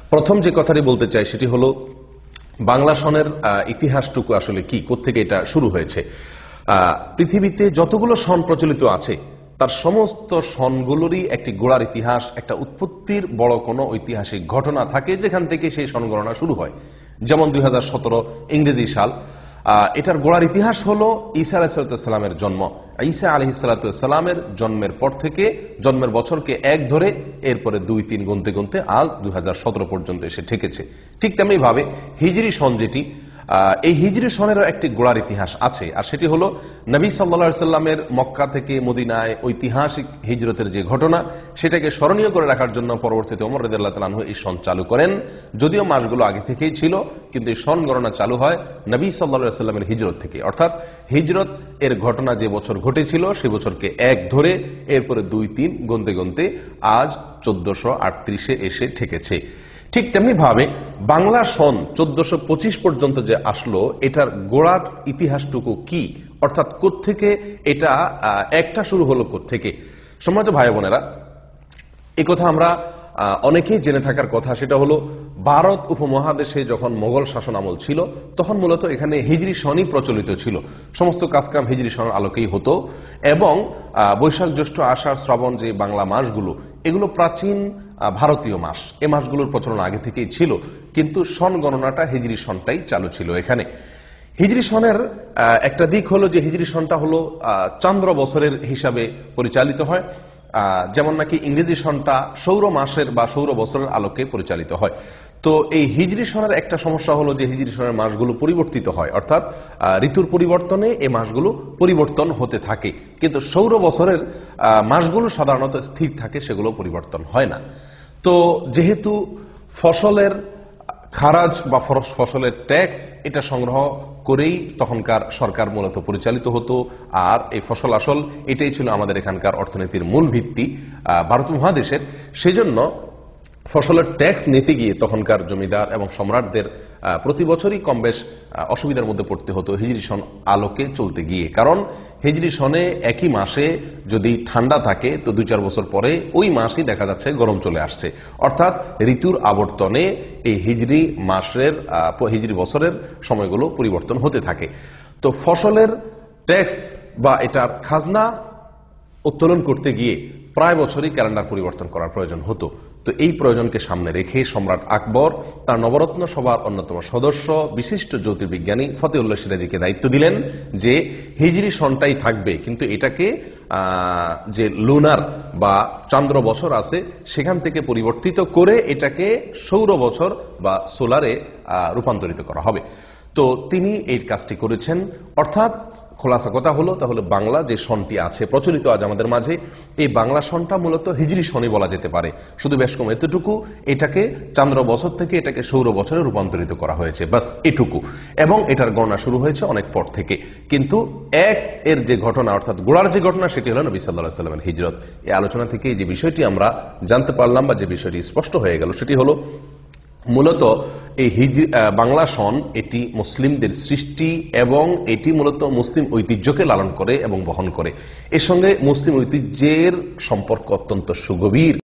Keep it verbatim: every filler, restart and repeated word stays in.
প্রথম যে কথাটি বলতে চাই সেটি হলো বাংলা সনের ইতিহাসটুকু আসলে কি, কোত্থেকে এটা শুরু হয়েছে। পৃথিবীতে যতগুলো সন প্রচলিত আছে তার সমস্ত সনগুলোরই একটি গোড়ার ইতিহাস, একটা উৎপত্তির বড় কোনো ঐতিহাসিক ঘটনা থাকে যেখান থেকে সেই সন গণনা শুরু হয়। যেমন দুই হাজার সতেরো ইংরেজি সাল, এটার গোড়ার ইতিহাস হলো ঈসা আলাইহিসসালামের জন্ম। ঈসা আলাইহিসসালামের জন্মের পর থেকে জন্মের বছরকে এক ধরে এরপরে দুই তিন গুনতে গুনতে আজ দুই হাজার সতেরো পর্যন্ত এসে ঠেকেছে। ঠিক তেমনি ভাবে হিজরি সন যেটি, এই হিজরি সনেরও একটি গোড়ার ইতিহাস আছে, আর সেটি হলো নবী সাল্লাল্লাহু আলাইহি সাল্লামের মক্কা থেকে মদিনায় ঐতিহাসিক হিজরতের যে ঘটনা, সেটাকে স্মরণীয় করে রাখার জন্য পরবর্তীতে ওমর রাদিয়াল্লাহু তাআলা আনহু এই সন চালু করেন। যদিও মাসগুলো আগে থেকেই ছিল, কিন্তু এই সন গণনা চালু হয় নবী সাল্লাল্লাহু আলাইহি সাল্লামের হিজরত থেকে। অর্থাৎ হিজরত এর ঘটনা যে বছর ঘটেছিল সে বছরকে এক ধরে এরপরে দুই তিন গুনতে গুনতে আজ চোদ্দশো আটত্রিশে এসে ঠেকেছে। ঠিক তেমনি ভাবে বাংলা সন চোদ্দশো পঁচিশ পর্যন্ত যে আসলো, এটার গোড়ার ইতিহাসটুকু কি, অর্থাৎ কোত্থেকে এটা একটা শুরু হলো কোত্থেকে। সম্মানিত ভাই বোনেরা, এই কথা আমরা অনেকেই জেনে থাকার কথা। সেটা হলো ভারত উপমহাদেশে যখন মোগল শাসন আমল ছিল তখন মূলত এখানে হিজরি সনই প্রচলিত ছিল। সমস্ত কাজকাম হিজরি সনের আলোকেই হতো এবং বৈশাখ জ্যৈষ্ঠ আষাঢ় শ্রাবণ যে বাংলা মাসগুলো, এগুলো প্রাচীন ভারতীয় মাস। এই মাসগুলোর প্রচলন আগে থেকেই ছিল, কিন্তু সন গণনাটা হিজরি সনটাই চালু ছিল এখানে। হিজরি সনের একটা দিক হলো যে হিজরি সনটা হলো চন্দ্র বছরের হিসাবে পরিচালিত হয়, যেমন নাকি ইংরেজি সনটা সৌর মাসের বা সৌর বছরের আলোকে পরিচালিত হয়। তো এই হিজরি সনের একটা সমস্যা হলো যে হিজরি সনের মাসগুলো পরিবর্তিত হয়, অর্থাৎ ঋতুর পরিবর্তনে এই মাসগুলো পরিবর্তন হতে থাকে, কিন্তু সৌর বছরের মাসগুলো সাধারণত স্থির থাকে, সেগুলো পরিবর্তন হয় না। তো যেহেতু ফসলের খারাজ বা ফসলের ট্যাক্স এটা সংগ্রহ করেই তখনকার সরকার মূলত পরিচালিত হতো, আর এই ফসল আসল এটাই ছিল আমাদের এখানকার অর্থনীতির মূল ভিত্তি ভারত মহাদেশের। সেজন্য ফসলের ট্যাক্স নিতে গিয়ে তখনকার জমিদার এবং সম্রাটদের প্রতি বছরই কম বেশ অসুবিধার মধ্যে পড়তে হতো হিজরি সন আলোকে চলতে গিয়ে। কারণ হিজরি সনে একই মাসে যদি ঠান্ডা থাকে তো দুই চার বছর পরে ওই মাসই দেখা যাচ্ছে গরম চলে আসছে, অর্থাৎ ঋতুর আবর্তনে এই হিজরি মাসের হিজরি বছরের সময়গুলো পরিবর্তন হতে থাকে। তো ফসলের ট্যাক্স বা এটার খাজনা উত্তোলন করতে গিয়ে প্রায় বছরই ক্যালেন্ডার পরিবর্তন করার প্রয়োজন হতো। তো এই প্রয়োজনকে সামনে রেখে সম্রাট আকবর তার নবরত্ন সভার অন্যতম সদস্য বিশিষ্ট জ্যোতির্বিজ্ঞানী ফতেউল্লাহ সিরাজীকে দায়িত্ব দিলেন যে হিজরি সনটাই থাকবে, কিন্তু এটাকে যে লুনার বা চন্দ্র বছর আছে সেখান থেকে পরিবর্তিত করে এটাকে সৌর বছর বা সোলারে রূপান্তরিত করা হবে। তো তিনি এই কাজটি করেছেন। অর্থাৎ খোলাসা কথা হলো তাহলে বাংলা যে সনটি আছে প্রচলিত আজ আমাদের মাঝে, এই বাংলা সনটা মূলত হিজরি সনই বলা যেতে পারে, শুধু বেশ কম এতটুকু এটাকে চন্দ্র বছর থেকে এটাকে সৌর বছরে রূপান্তরিত করা হয়েছে, বাস এটুকু। এবং এটার গণনা শুরু হয়েছে অনেক পর থেকে, কিন্তু এক এর যে ঘটনা অর্থাৎ গোড়ার যে ঘটনা সেটি হলো নবী সাল্লাল্লাহু আলাইহি সাল্লামের হিজরত। এই আলোচনা থেকে যে বিষয়টি আমরা জানতে পারলাম বা যে বিষয়টি স্পষ্ট হয়ে গেল সেটি হলো মূলত এই হিজরি বাংলা সন এটি মুসলিমদের সৃষ্টি এবং এটি মূলত মুসলিম ঐতিহ্যকে লালন করে এবং বহন করে। এর সঙ্গে মুসলিম ঐতিহ্যের সম্পর্ক অত্যন্ত সুগভীর।